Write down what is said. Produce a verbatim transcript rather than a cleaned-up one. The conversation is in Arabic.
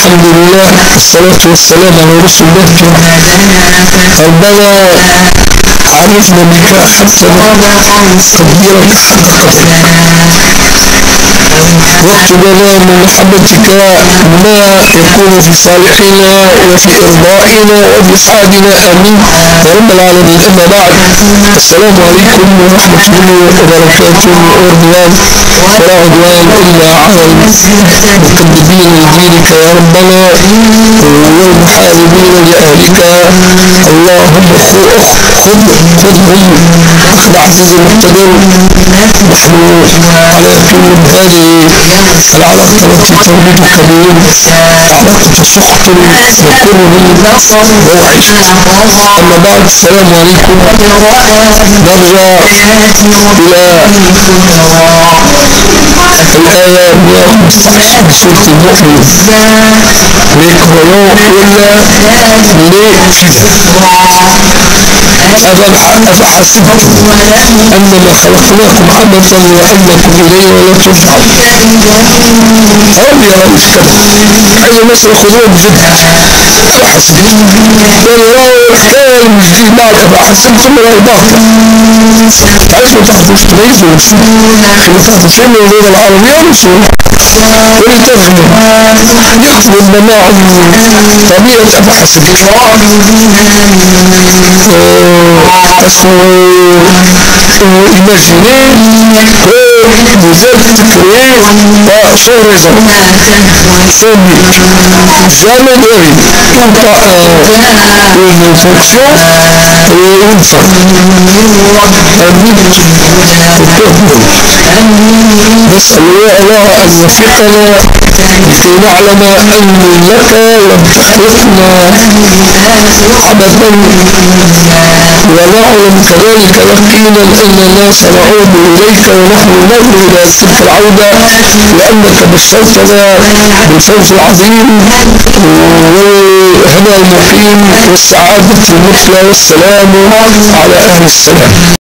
الحمد لله والصلاة والسلام على رسول الله. ربنا عرفنا بك حسنا تقديرك حق قدرك، واكتب لنا من محبتك ما يكون في صالحنا وفي إرضائنا وبإسعادنا آمين يا رب العالمين. أما بعد، السلام عليكم ورحمة الله وبركاته ورضوان ولا عدوان إلا على المكذبين لدينك يا ربنا والمحاربين لأهلك. اللهم خذ خذهم أخذ عزيز مقتدر. نحن على يقين هذه العلاقة التي تولدك بهم علاقة سخط وكره ووحش. أما بعد، السلام عليكم. نرجع إلى الآية مئة وخمسة عشر من سورة المؤمن. Les croyants ولا les fidèles. أفحسبتم أنما خلقناكم عبثا وأنكم إلينا لا ترجعون. أولي يا رب الكلام هذه مسألة خذوها بجد. أفحسبتم والله المجديد بعد أفحسبتم ولا الباطل. عايزوا تاخذوا تميزوا نفسكم، تاخذوا شيء من اللغة العربية ونسوا ولتفهموا يحفظ الجماعة طبيعة أفحسبتم. Parce que euh, imaginez que vous êtes créé par sans raison, sans but, jamais de rien, tout pas euh, une fonction et une fin, un but نسأل الله أن يوفقنا لكي نعلم أن لك لم تخلقنا عبثا، ونعلم كذلك يقينا أننا سنعود إليك ونحن نرجو إلى تلك العودة، لأنك بشرتنا بالفوز العظيم والهدى المقيم والسعادة المثلى والسلام على أهل السلام.